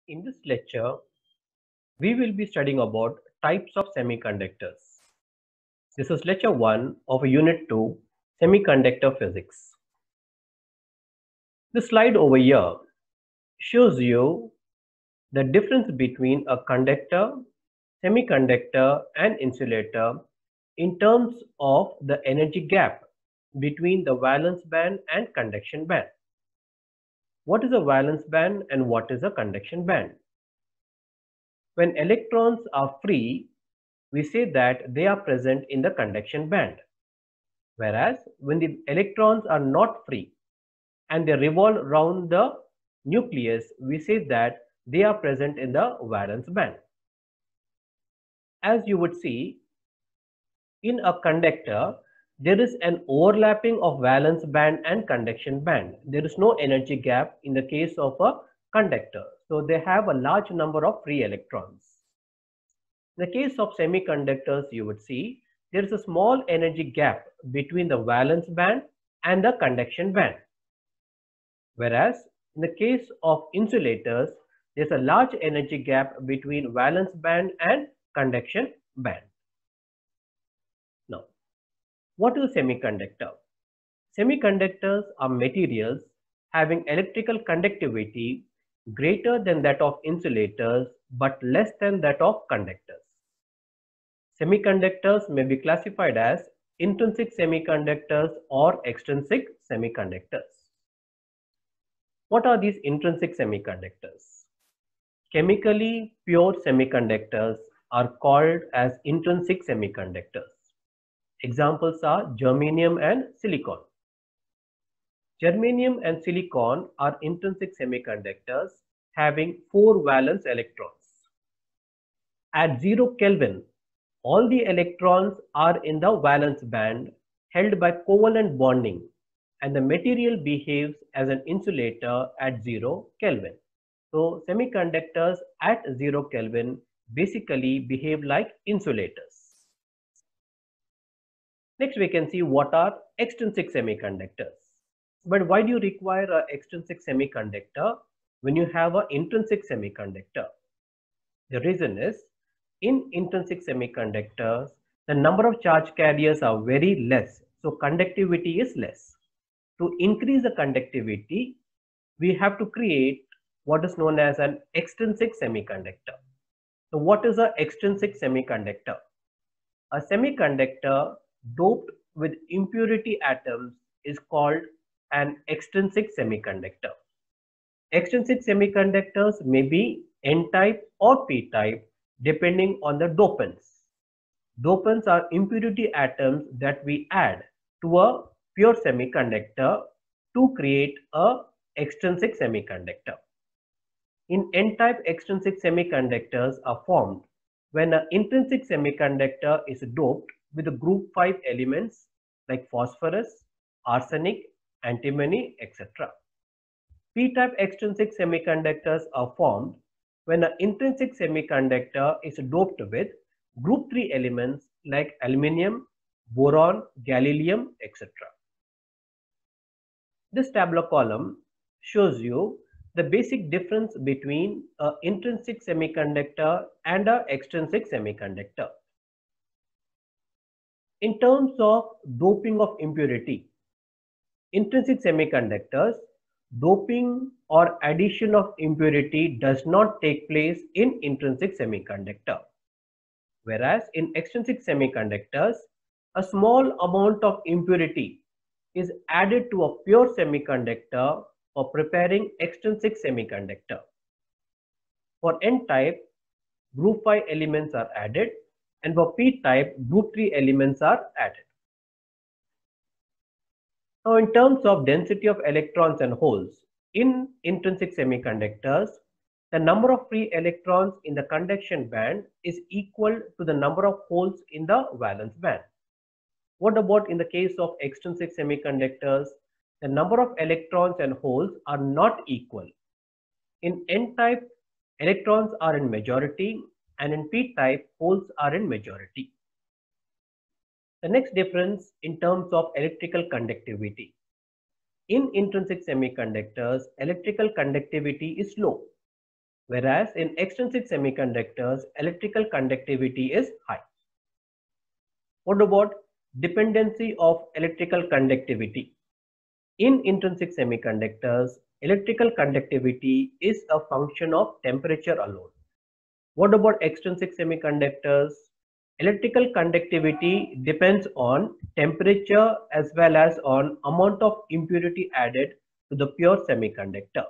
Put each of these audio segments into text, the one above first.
In this lecture, we will be studying about types of semiconductors. This is lecture 1 of Unit 2, Semiconductor Physics. The slide over here shows you the difference between a conductor, semiconductor and insulator in terms of the energy gap between the valence band and conduction band. What is a valence band and what is a conduction band? When electrons are free, we say that they are present in the conduction band. Whereas when the electrons are not free and they revolve around the nucleus, we say that they are present in the valence band. As you would see, in a conductor, there is an overlapping of valence band and conduction band. There is no energy gap in the case of a conductor. So they have a large number of free electrons. In the case of semiconductors, you would see there is a small energy gap between the valence band and the conduction band. Whereas in the case of insulators, there's a large energy gap between valence band and conduction band. Now, what is a semiconductor? Semiconductors are materials having electrical conductivity greater than that of insulators but less than that of conductors. Semiconductors may be classified as intrinsic semiconductors or extrinsic semiconductors. What are these intrinsic semiconductors? Chemically pure semiconductors are called as intrinsic semiconductors. Examples are germanium and silicon. Germanium and silicon are intrinsic semiconductors having 4 valence electrons. At 0 Kelvin, all the electrons are in the valence band held by covalent bonding, and the material behaves as an insulator at 0 Kelvin. So semiconductors at 0 Kelvin basically behave like insulators. Next, we can see what are extrinsic semiconductors. But why do you require an extrinsic semiconductor when you have an intrinsic semiconductor? The reason is, in intrinsic semiconductors, the number of charge carriers are very less, so conductivity is less. To increase the conductivity, we have to create what is known as an extrinsic semiconductor. So what is an extrinsic semiconductor? A semiconductor doped with impurity atoms is called an extrinsic semiconductor. Extrinsic semiconductors may be N-type or P-type depending on the dopants. Dopants are impurity atoms that we add to a pure semiconductor to create an extrinsic semiconductor. In N-type extrinsic semiconductors are formed when an intrinsic semiconductor is doped with group 5 elements like phosphorus, arsenic, antimony, etc. P-type extrinsic semiconductors are formed when an intrinsic semiconductor is doped with group 3 elements like aluminium, boron, gallium, etc. This tabular column shows you the basic difference between an intrinsic semiconductor and an extrinsic semiconductor. In terms of doping of impurity, intrinsic semiconductors, doping or addition of impurity does not take place in intrinsic semiconductor. Whereas in extrinsic semiconductors, a small amount of impurity is added to a pure semiconductor for preparing extrinsic semiconductor. For N-type, group 5 elements are added, and for P-type, group 3 elements are added. Now, in terms of density of electrons and holes, in intrinsic semiconductors, the number of free electrons in the conduction band is equal to the number of holes in the valence band. What about in the case of extrinsic semiconductors? The number of electrons and holes are not equal. In N-type, electrons are in majority, and in P-type, holes are in majority. The next difference in terms of electrical conductivity. In intrinsic semiconductors, electrical conductivity is low, whereas in extrinsic semiconductors, electrical conductivity is high. What about dependency of electrical conductivity? In intrinsic semiconductors, electrical conductivity is a function of temperature alone. What about extrinsic semiconductors? Electrical conductivity depends on temperature as well as on amount of impurity added to the pure semiconductor.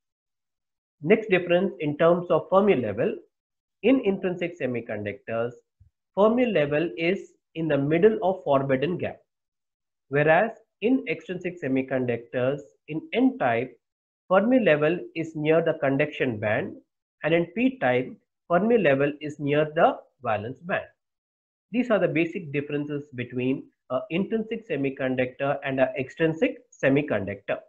Next difference in terms of Fermi level. In intrinsic semiconductors, Fermi level is in the middle of forbidden gap, whereas in extrinsic semiconductors, in N-type, Fermi level is near the conduction band, and in P-type, Fermi level is near the valence band. These are the basic differences between an intrinsic semiconductor and an extrinsic semiconductor.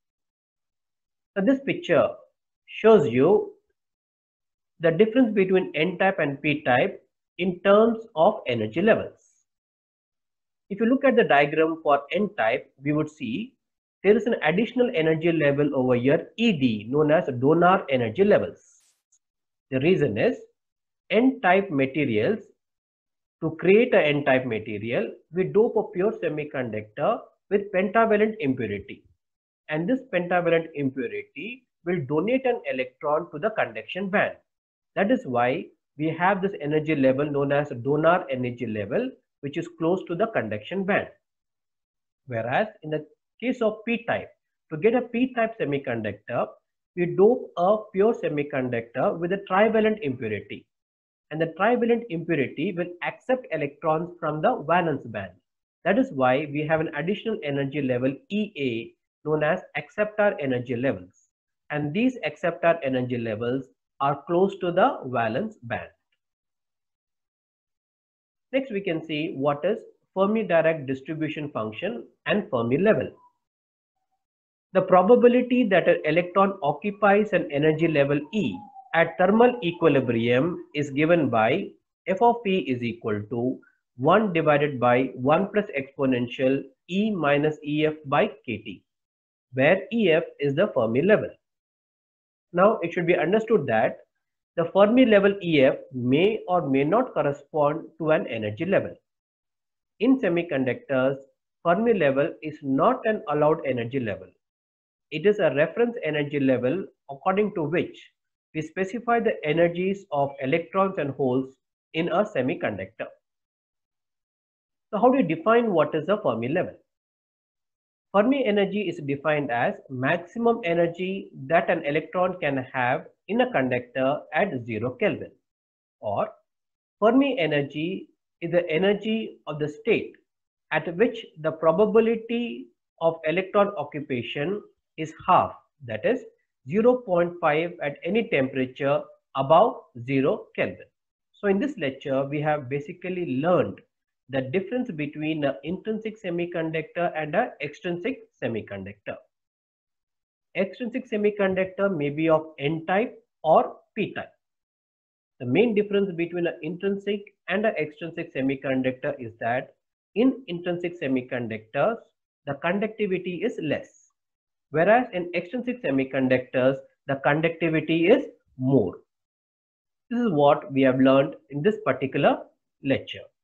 So this picture shows you the difference between N-type and P-type in terms of energy levels. If you look at the diagram for N-type, we would see there is an additional energy level over here, ED, known as donor energy levels. The reason is N-type materials, to create an N-type material, we dope a pure semiconductor with pentavalent impurity. And this pentavalent impurity will donate an electron to the conduction band. That is why we have this energy level known as donor energy level, which is close to the conduction band. Whereas in the case of P-type, to get a P-type semiconductor, we dope a pure semiconductor with a trivalent impurity. And the trivalent impurity will accept electrons from the valence band. That is why we have an additional energy level EA, known as acceptor energy levels. And these acceptor energy levels are close to the valence band. Next, we can see what is Fermi-Dirac distribution function and Fermi level. The probability that an electron occupies an energy level E at thermal equilibrium is given by f of P is equal to 1 divided by 1 plus exponential E minus EF by KT, where EF is the Fermi level. Now, it should be understood that the Fermi level EF may or may not correspond to an energy level. In semiconductors, Fermi level is not an allowed energy level. It is a reference energy level according to which we specify the energies of electrons and holes in a semiconductor. So how do you define what is a Fermi level? Fermi energy is defined as maximum energy that an electron can have in a conductor at 0 Kelvin, or Fermi energy is the energy of the state at which the probability of electron occupation is half, that is 0.5 at any temperature above 0 Kelvin. So in this lecture, we have basically learned the difference between an intrinsic semiconductor and an extrinsic semiconductor. Extrinsic semiconductor may be of N-type or P-type. The main difference between an intrinsic and an extrinsic semiconductor is that in intrinsic semiconductors, the conductivity is less, whereas in extrinsic semiconductors, the conductivity is more. This is what we have learned in this particular lecture.